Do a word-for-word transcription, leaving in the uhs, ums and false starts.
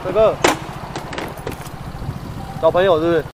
这个找朋友是不是？